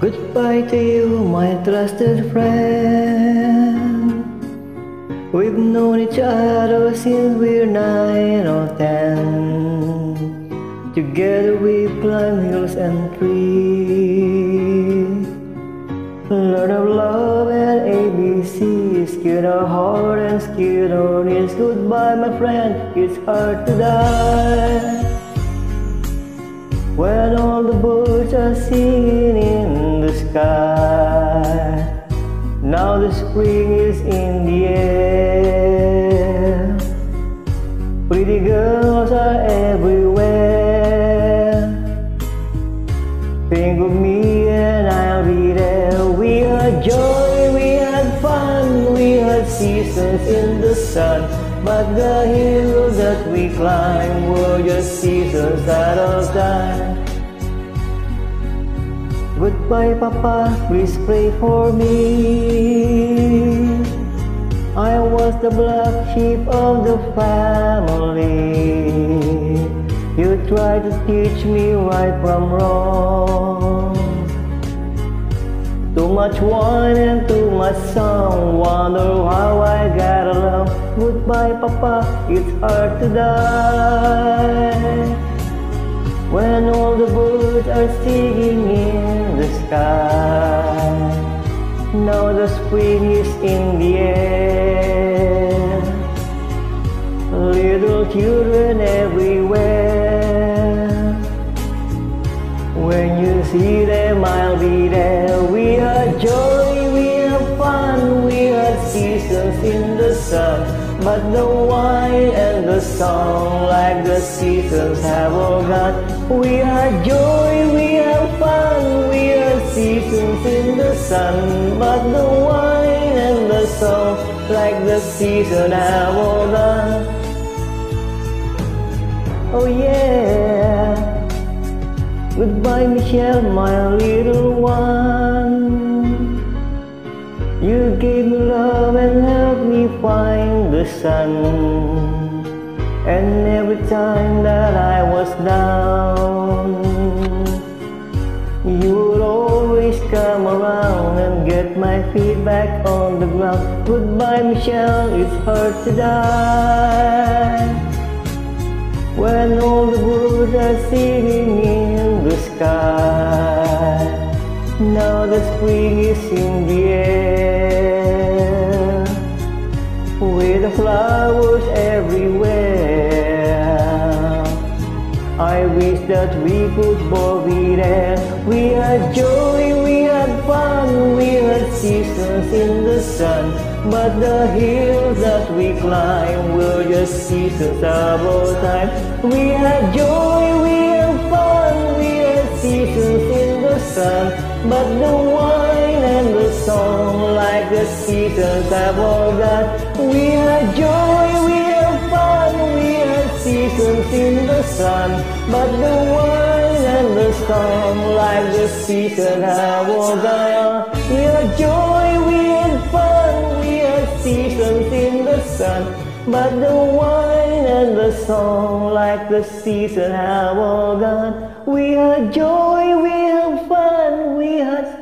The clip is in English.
Goodbye to you, my trusted friend. We've known each other since we're 9 or 10. Together we climb hills and trees. Learn of love and ABC. Scared our heart and scared our knees. Goodbye, my friend, it's hard to die. When all the birds are singing in the sky, now the spring is in the air. Pretty girls are everywhere. Think of me and I'll be there. We had joy, we had fun, we had seasons in the sun. But the hills that we climb were just seasons out of time. Goodbye, Papa, please pray for me. I was the black sheep of the family. You tried to teach me right from wrong. Too much wine and too much song. Wonder how I got along. Goodbye, Papa, it's hard to die. When all the birds are singing in the sky, now the spring is in the air. Little children everywhere. When you see them, I'll be there. We had joy, we had fun, we had seasons in the sun. But the wine and the song, like the seasons, have all gone. We had joy, we had fun, we had seasons in the sun. But the wine and the song, like the seasons, have all gone. Oh yeah. Goodbye, Michelle, my little one. You gave me love and helped me find the sun. And every time that I was down, you would always come around and get my feet back on the ground. Goodbye, Michelle, it's hard to die. When all the birds are singing in the sky, now the spring is in the air. With the flowers everywhere, I wish that we could both be there. We had joy, we had fun, we had seasons in the sun. But the hills that we climb were just seasons of all time. We had joy, we had fun, we had seasons in the sun. But the wine and the song, like the seasons, have all gone. We had joy, we had fun, we had seasons in the sun. But the wine and the song, like the seasons, have all gone. We had joy, we had fun, we had seasons in the sun. But the wine and the song, like the seasons, have all gone. We had joy, we had fun, we had